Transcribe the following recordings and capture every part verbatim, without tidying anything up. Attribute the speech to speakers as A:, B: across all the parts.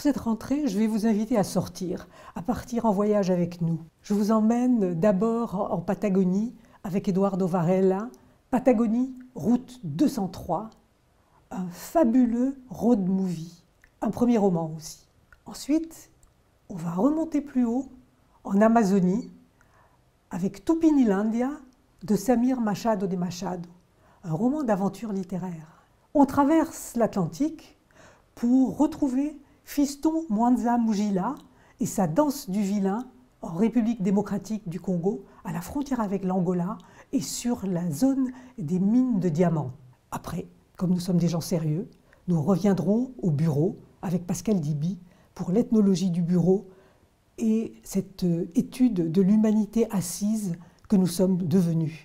A: Pour cette rentrée, je vais vous inviter à sortir, à partir en voyage avec nous. Je vous emmène d'abord en Patagonie avec Eduardo Varela. Patagonie, route deux cent trois, un fabuleux road movie, un premier roman aussi. Ensuite, on va remonter plus haut en Amazonie avec Tupinilandia de Samir Machado de Machado, un roman d'aventure littéraire. On traverse l'Atlantique pour retrouver Fiston Mwanza Mujila et sa danse du vilain en République démocratique du Congo, à la frontière avec l'Angola et sur la zone des mines de diamants. Après, comme nous sommes des gens sérieux, nous reviendrons au bureau avec Pascal Diby pour l'ethnologie du bureau et cette étude de l'humanité assise que nous sommes devenus.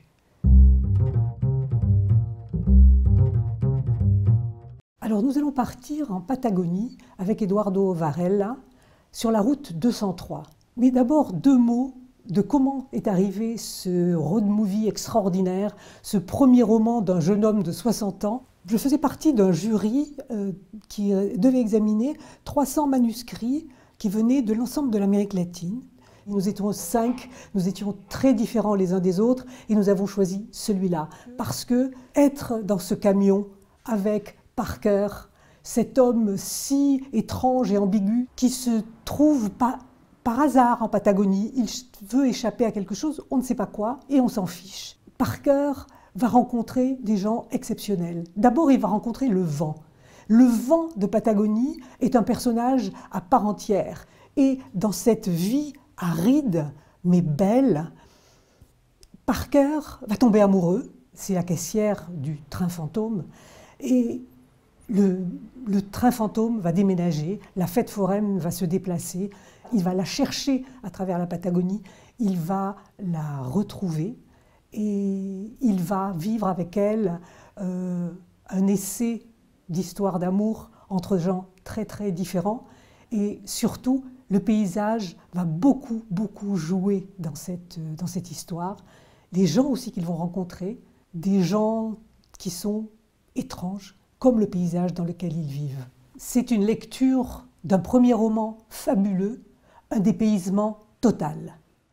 A: Alors nous allons partir en Patagonie avec Eduardo Varela sur la route deux cent trois. Mais d'abord deux mots de comment est arrivé ce road movie extraordinaire, ce premier roman d'un jeune homme de soixante ans. Je faisais partie d'un jury euh, qui devait examiner trois cents manuscrits qui venaient de l'ensemble de l'Amérique latine. Nous étions cinq, nous étions très différents les uns des autres et nous avons choisi celui-là. Parce que être dans ce camion avec Parker, cet homme si étrange et ambigu qui se trouve pas par hasard en Patagonie, il veut échapper à quelque chose, on ne sait pas quoi, et on s'en fiche. Parker va rencontrer des gens exceptionnels. D'abord, il va rencontrer le vent. Le vent de Patagonie est un personnage à part entière. Et dans cette vie aride, mais belle, Parker va tomber amoureux. C'est la caissière du train fantôme. Et le, le train fantôme va déménager, la fête foraine va se déplacer. Il va la chercher à travers la Patagonie, il va la retrouver et il va vivre avec elle euh, un essai d'histoire d'amour entre gens très très différents. Et surtout, le paysage va beaucoup beaucoup jouer dans cette, dans cette histoire. Les gens aussi qu'ils vont rencontrer, des gens qui sont étranges, comme le paysage dans lequel ils vivent. C'est une lecture d'un premier roman fabuleux, un dépaysement total.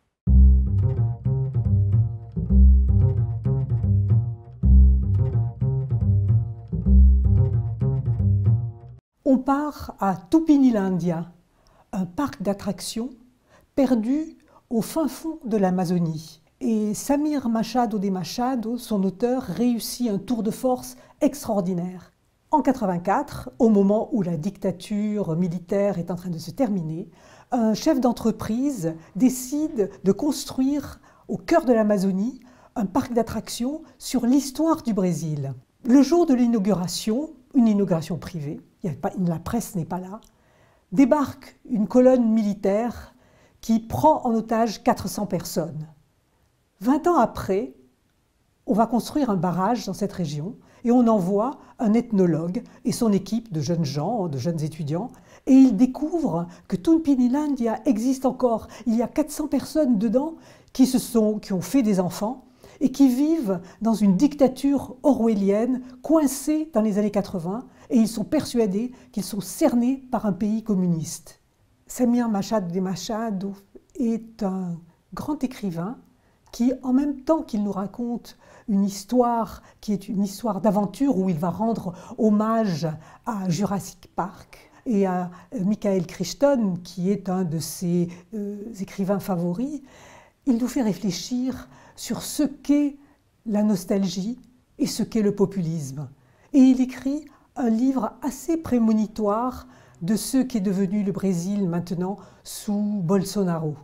A: On part à Tupinilandia, un parc d'attractions perdu au fin fond de l'Amazonie. Et Samir Machado de Machado, son auteur, réussit un tour de force extraordinaire. En mille neuf cent quatre-vingt-quatre, au moment où la dictature militaire est en train de se terminer, un chef d'entreprise décide de construire au cœur de l'Amazonie un parc d'attractions sur l'histoire du Brésil. Le jour de l'inauguration, une inauguration privée, il y a pas, la presse n'est pas là, débarque une colonne militaire qui prend en otage quatre cents personnes. Vingt ans après, on va construire un barrage dans cette région et on envoie un ethnologue et son équipe de jeunes gens, de jeunes étudiants, et ils découvrent que Tupinilandia existe encore. Il y a quatre cents personnes dedans qui, se sont, qui ont fait des enfants et qui vivent dans une dictature orwellienne, coincée dans les années quatre-vingt, et ils sont persuadés qu'ils sont cernés par un pays communiste. Samir Machado de Machado est un grand écrivain qui, en même temps qu'il nous raconte une histoire qui est une histoire d'aventure où il va rendre hommage à Jurassic Park et à Michael Crichton, qui est un de ses euh, écrivains favoris, il nous fait réfléchir sur ce qu'est la nostalgie et ce qu'est le populisme. Et il écrit un livre assez prémonitoire de ce qu'est devenu le Brésil maintenant sous Bolsonaro.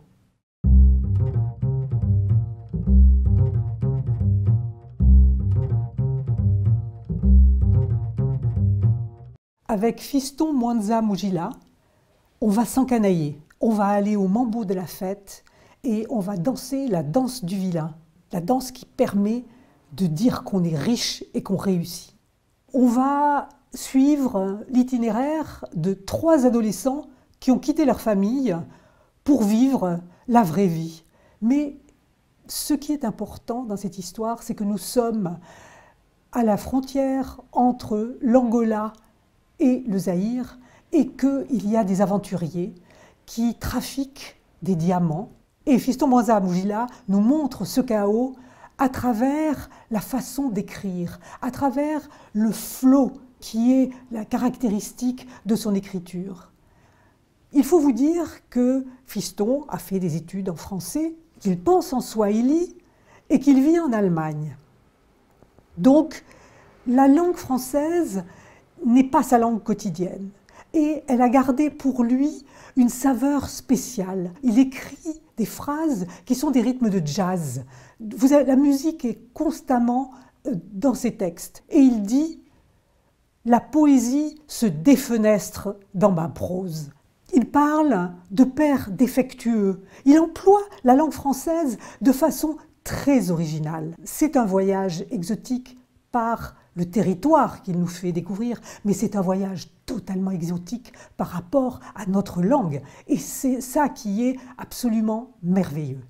A: Avec Fiston Mwanza Mujila, on va s'encanailler, on va aller au mambo de la fête et on va danser la danse du vilain, la danse qui permet de dire qu'on est riche et qu'on réussit. On va suivre l'itinéraire de trois adolescents qui ont quitté leur famille pour vivre la vraie vie. Mais ce qui est important dans cette histoire, c'est que nous sommes à la frontière entre l'Angola et le Zaïre, et qu'il y a des aventuriers qui trafiquent des diamants. Et Fiston Mwanza Mujila nous montre ce chaos à travers la façon d'écrire, à travers le flot qui est la caractéristique de son écriture. Il faut vous dire que Fiston a fait des études en français, qu'il pense en swahili et qu'il vit en Allemagne. Donc, la langue française n'est pas sa langue quotidienne. Et elle a gardé pour lui une saveur spéciale. Il écrit des phrases qui sont des rythmes de jazz. Vous avez, la musique est constamment dans ses textes. Et il dit « La poésie se défenestre dans ma prose ». Il parle de père défectueux. Il emploie la langue française de façon très originale. C'est un voyage exotique par le territoire qu'il nous fait découvrir, mais c'est un voyage totalement exotique par rapport à notre langue. Et c'est ça qui est absolument merveilleux.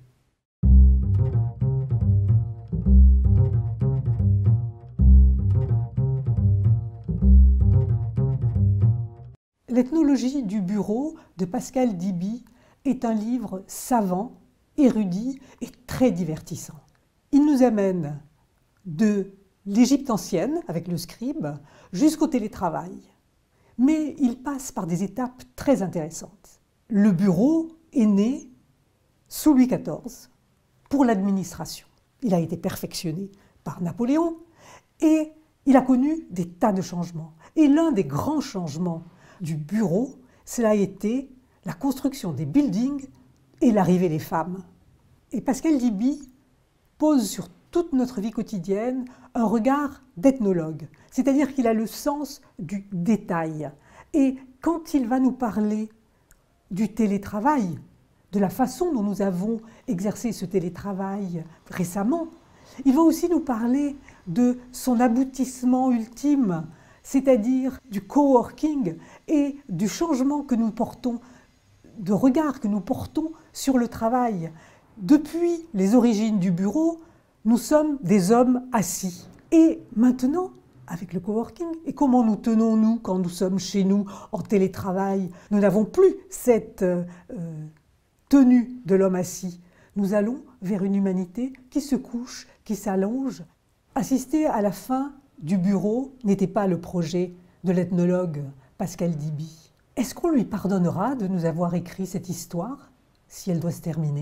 A: L'ethnologie du bureau de Pascal Diby est un livre savant, érudit et très divertissant. Il nous amène de l'Égypte ancienne, avec le scribe, jusqu'au télétravail. Mais il passe par des étapes très intéressantes. Le bureau est né sous Louis quatorze pour l'administration. Il a été perfectionné par Napoléon et il a connu des tas de changements. Et l'un des grands changements du bureau, cela a été la construction des buildings et l'arrivée des femmes. Et Pascal Diby pose sur toute notre vie quotidienne un regard d'ethnologue, c'est-à-dire qu'il a le sens du détail. Et quand il va nous parler du télétravail, de la façon dont nous avons exercé ce télétravail récemment, il va aussi nous parler de son aboutissement ultime, c'est-à-dire du coworking et du changement que nous portons, de regard que nous portons sur le travail. Depuis les origines du bureau, nous sommes des hommes assis. Et maintenant, avec le coworking, et comment nous tenons-nous quand nous sommes chez nous en télétravail? Nous n'avons plus cette euh, tenue de l'homme assis. Nous allons vers une humanité qui se couche, qui s'allonge. Assister à la fin du bureau n'était pas le projet de l'ethnologue Pascal Diby. Est-ce qu'on lui pardonnera de nous avoir écrit cette histoire, si elle doit se terminer ?